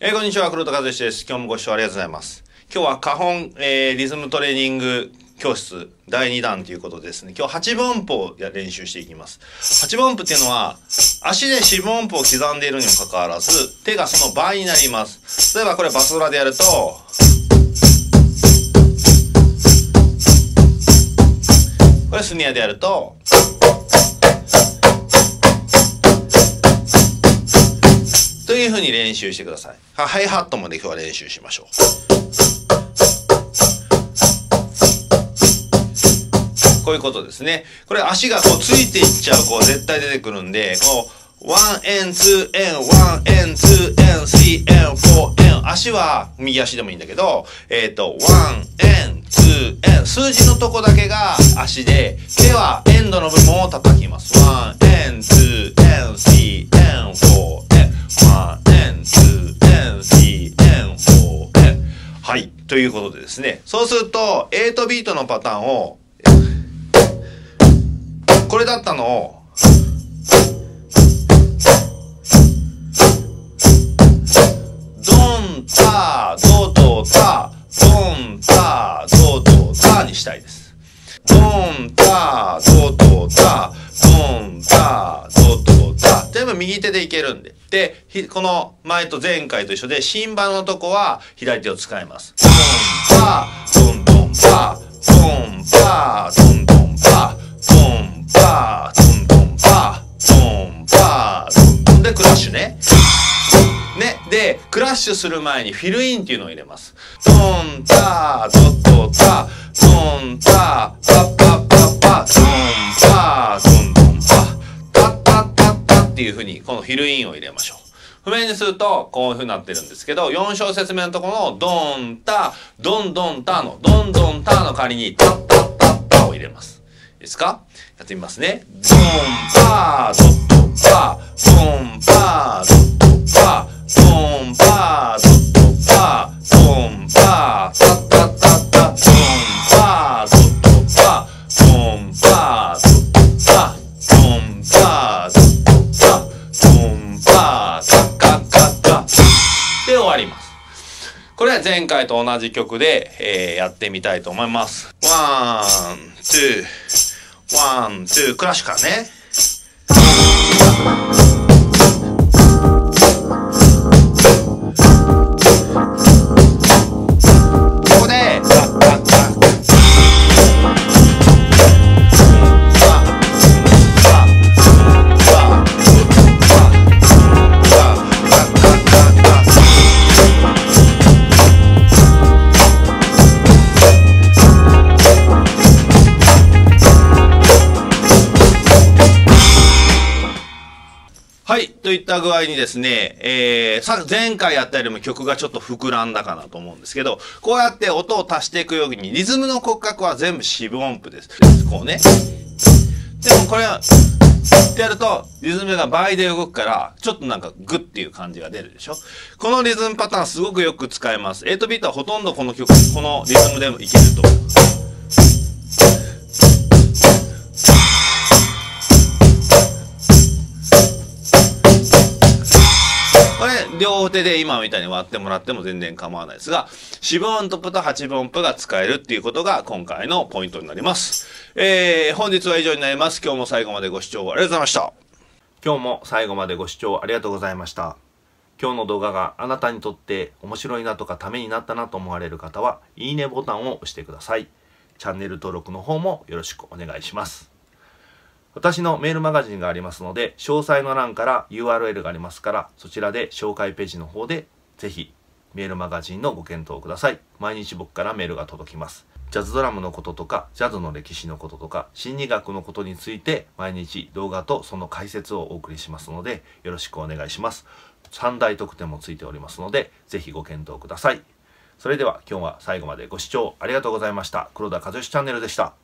こんにちは、黒田和之です。今日もご視聴ありがとうございます。今日は花本、リズムトレーニング教室第2弾ということでですね、今日8分音符を練習していきます。8分音符っていうのは、足で4分音符を刻んでいるにもかかわらず、手がその倍になります。例えばこれバスドラでやると、これスネアでやると、という風に練習してください。ハイハットもで今日は練習しましょう。こういうことですね。これ足がこうついていっちゃう子絶対出てくるんで、こう、1N、2N、1N、2N、3N、4N。足は右足でもいいんだけど、1N、2N。数字のとこだけが足で、手はエンドの部分を叩きます。1N、2N、3N、4N。1N、2N、3N、4N。はい。ということでですね。そうすると、8ビートのパターンを、これだったのを、ドン、タ、ド、ド、タ、ドン、タ、ド、ド、タにしたいです。ドン、タ、ド、ド、タ、ドン、タ、ド、ド、タ。全部右手でいけるんで。で、この前と前回と一緒で、シンバルのとこは左手を使います。ドン、パ、ドン、ドン、パ、ドン、パ、ドン、ドン、パ、ドン、パ、ドン、ドン、パ、ドン、パ、ドン、ドンでクラッシュね。ね。で、クラッシュする前にフィルインっていうのを入れます。ドン、タ、ドッド、タ、ドン、タ、パッパッパッパ、ドン、パ、ドン、ドン、パ、タッタッタッタっていう風に、このフィルインを入れましょう。譜面にすると、こういう風になってるんですけど、4小節目のところのドン、タ、ドン、ドン、タの、ドン、ドン、タの代わりに、タッタッタッタを入れます。いいですか？やってみますね。ドン、パ、ドッド、パ、ドン、パ、ドッド、パ、ドン、パ、ドッド、パ、ドン、パ、タッタッタッタ、ドン、パ、ドッド、パ、ドン、パ、ドッド、パ、ドン、パ、ドッド、パ、ドン、パ、カッカッカッカッで終わります。これは前回と同じ曲で、やってみたいと思います。ワン、ツー、ワン、ツー、クラッシュからね。ここで、はい。といった具合にですね、前回やったよりも曲がちょっと膨らんだかなと思うんですけど、こうやって音を足していくように、リズムの骨格は全部四分音符です。こうね。でもこれは、ってやると、リズムが倍で動くから、ちょっとなんかグッっていう感じが出るでしょ。このリズムパターンすごくよく使えます。8ビートはほとんどこの曲、このリズムでもいけると思う。両手で今みたいに割ってもらっても全然構わないですが、4分音符と8分音符が使えるっていうことが今回のポイントになります。本日は以上になります。今日も最後までご視聴ありがとうございました。今日も最後までご視聴ありがとうございました。今日の動画があなたにとって面白いなとかためになったなと思われる方は、いいねボタンを押してください。チャンネル登録の方もよろしくお願いします。私のメールマガジンがありますので、詳細の欄から URL がありますから、そちらで紹介ページの方で、ぜひメールマガジンのご検討ください。毎日僕からメールが届きます。ジャズドラムのこととか、ジャズの歴史のこととか、心理学のことについて、毎日動画とその解説をお送りしますので、よろしくお願いします。3大特典もついておりますので、ぜひご検討ください。それでは今日は最後までご視聴ありがとうございました。黒田和義チャンネルでした。